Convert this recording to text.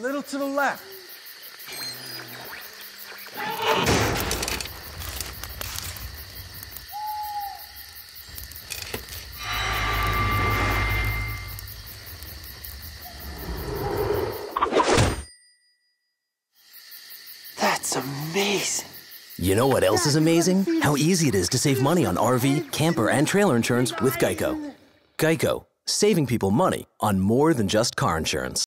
little to the left. That's amazing. You know what else is amazing? How easy it is to save money on RV, camper, and trailer insurance with Geico. Geico, saving people money on more than just car insurance.